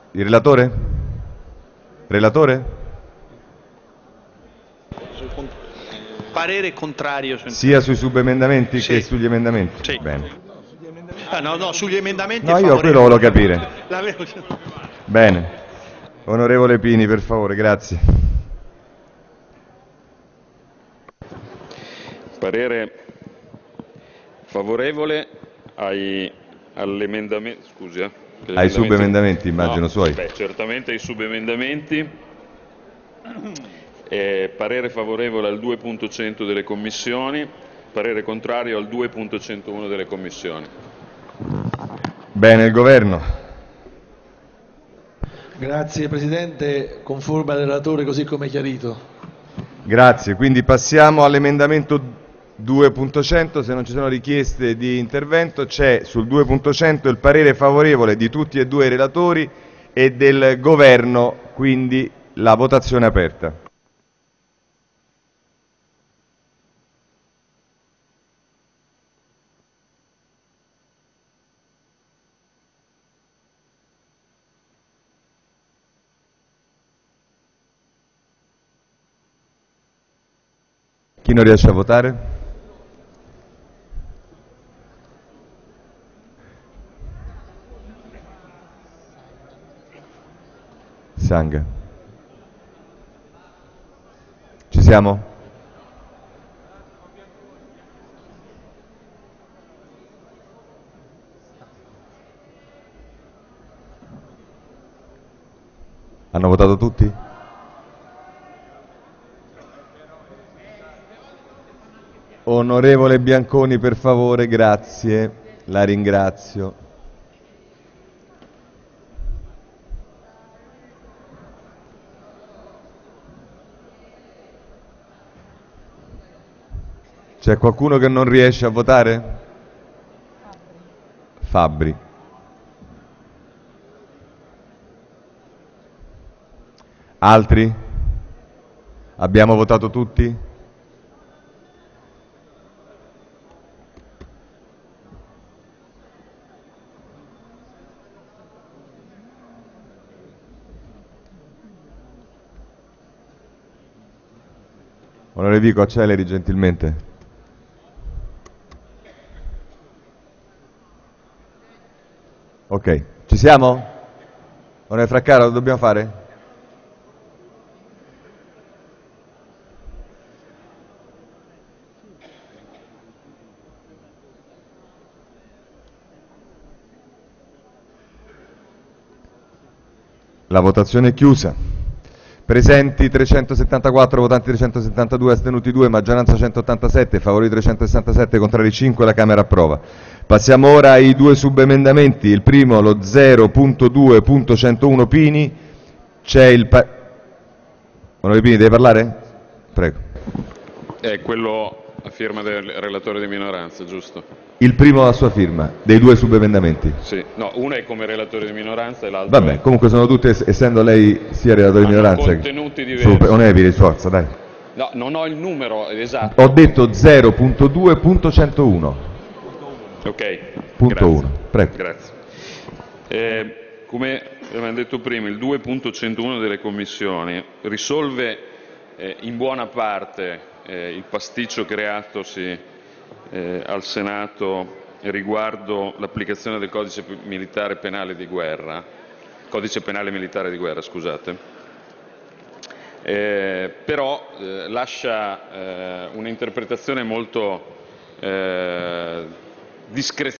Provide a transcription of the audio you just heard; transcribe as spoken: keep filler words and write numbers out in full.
Il relatore? Relatore? Parere contrario. Su Sia sui subemendamenti sì. che sugli emendamenti? Sì. Bene. Ah, no, no, sugli emendamenti No, è io quello volevo capire. L'avevo... Bene. Onorevole Pini, per favore, grazie. Parere favorevole ai, all'emendamento, scusi, eh, Ai subemendamenti, immagino, no, suoi. Beh, certamente ai subemendamenti. Eh, parere favorevole al due punto cento delle commissioni, parere contrario al due punto centouno delle commissioni. Bene, il Governo. Grazie Presidente, conforme al relatore così come chiarito. Grazie, quindi passiamo all'emendamento due punto cento, se non ci sono richieste di intervento c'è sul due punto cento il parere favorevole di tutti e due i relatori e del Governo, quindi la votazione è aperta. Chi non riesce a votare? Sanga. Ci siamo? Hanno votato tutti? Onorevole Bianconi, per favore, grazie, la ringrazio. C'è qualcuno che non riesce a votare? Fabbri. Altri? Abbiamo votato tutti? Onorevole Vico, acceleri gentilmente. Ok, ci siamo? Onorevole Fraccaro, lo dobbiamo fare? La votazione è chiusa. Presenti trecentosettantaquattro, votanti trecentosettantadue, astenuti due, maggioranza centottantasette, favoriti trecentosessantasette, contrari cinque, la Camera approva. Passiamo ora ai due subemendamenti. Il primo, lo zero punto due punto centouno Pini. C'è il... Onorevole Pini, deve parlare? Prego. È quello a firma del relatore di minoranza, giusto? Il primo a sua firma, dei due subemendamenti. Sì, no, uno è come relatore di minoranza e l'altro Vabbè, è... comunque sono tutte, essendo lei sia relatore di Hanno minoranza... contenuti diversi. Super, non è di sforza, dai. No, non ho il numero esatto. Ho detto zero punto due punto centouno. Ok, Punto grazie. uno, prego. Grazie. Eh, come abbiamo detto prima, il due punto centouno delle commissioni risolve eh, in buona parte eh, il pasticcio creatosi eh, al Senato riguardo l'applicazione del codice militare penale di guerra, codice penale militare di guerra, scusate, eh, però eh, lascia eh, un'interpretazione molto eh, discrezionale